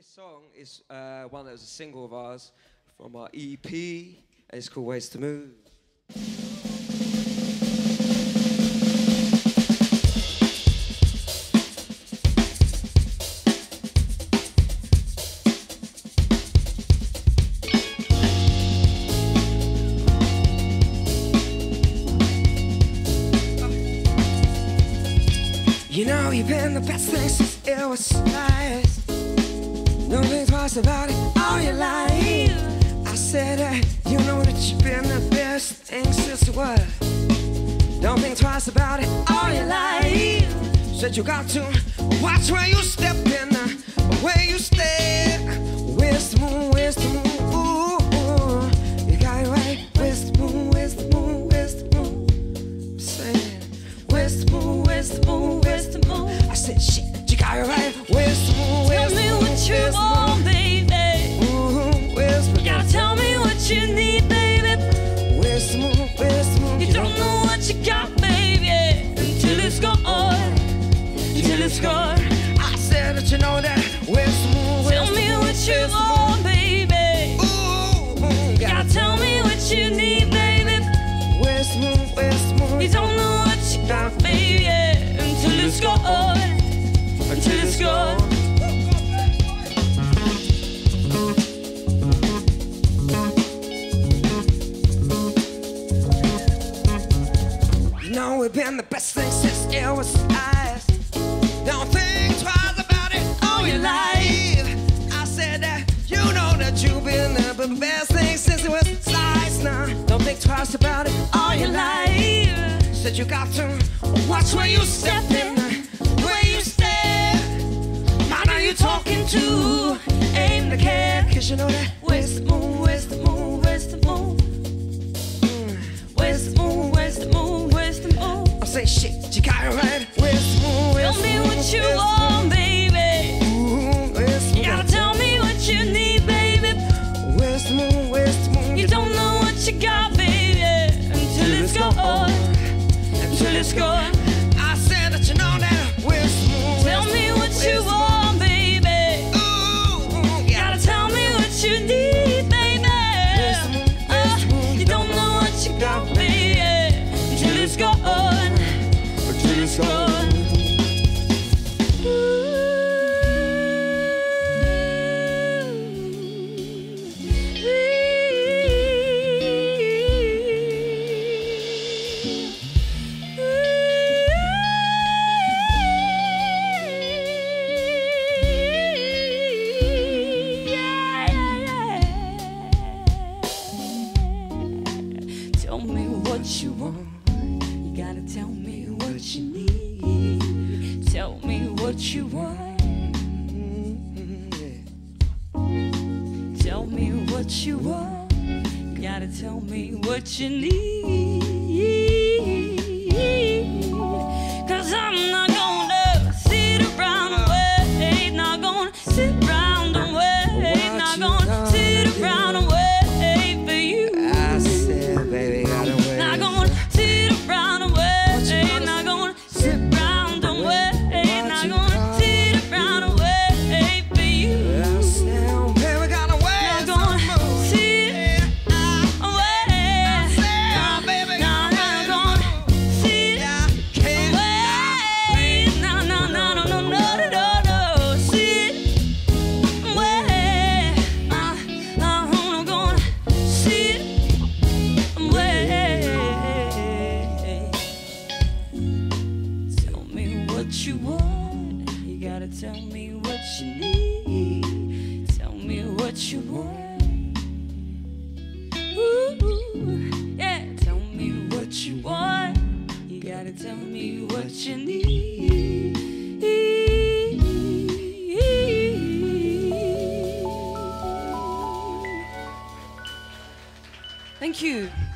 This song is one that was a single of ours from our EP, and it's called Ways to Move. You know you've been the best thing since it was sliced. Don't think twice about it all your life. I said that you know that you've been the best thing since it was. Don't think twice about it all your life. Said you got to watch where you step in, where you step. Where's the moon, where's the moon? Ooh, ooh. You got it right. Where's the moon, where's the moon, where's the moon? I'm saying, where's the moon, where's the moon, where's the moon? I said, shit, you got it right. Where's the moon, where's the moon? Tell me what you want, baby. Ooh, where's the moon? You gotta tell me what you need, baby. Where's the moon, where's the moon? You don't know what you got, baby, until it's gone, until it's gone. I said that you know that. Where's the moon, where's Tell the me moon? what you want, baby. Ooh, You gotta tell me what you need, baby. Where's the moon, where's the moon? You don't know what you got, baby, until it's gone, until it's gone. You know we've been the best thing since it was eyes. Don't think twice about it all your life. I said that you know that you've been the best thing since it was sliced. Now don't think twice about it all your life. Said you got to watch where you step in, where you step. Mind who you talking to, aim the care, 'cause you know that. Where's the moon, where's the moon, where's the moon? Where's the moon, where's the moon, where's the moon? I say shit, you got it right. Where's the moon, where's Tell the me moon? what you want, baby. Ooh, where's the You moon? gotta tell me what you need, baby. Where's the moon, where's the moon? You don't know what you got, baby, until it's gone, until it's gone. I said that you know that. Where's the moon? Tell me what you want, baby. Ooh, You gotta tell me what you need, baby. You don't know what you got, baby, until it's gone, until it's gone. Tell me what you want. You gotta tell me what you need. Tell me what you want. Tell me what you want. You gotta tell me what you need. 'Cause I'm not gonna sit around and wait. Not gonna sit around and wait. Not gonna sit around and wait for you. I said, baby, gotta wait. Not gonna sit around and wait. Not gonna sit around and wait. Not gonna sit around and wait for you. I said, baby, gotta wait. Not gonna sit and wait. Said, baby, Not gonna sit and wait. No, no, no, no, no, no, no, no. Sit and wait. I'm gonna sit and wait. Tell me what you want. You gotta tell me what you need. Tell me what you want. Ooh, yeah. Tell me what you want. You gotta tell me what you need. Thank you.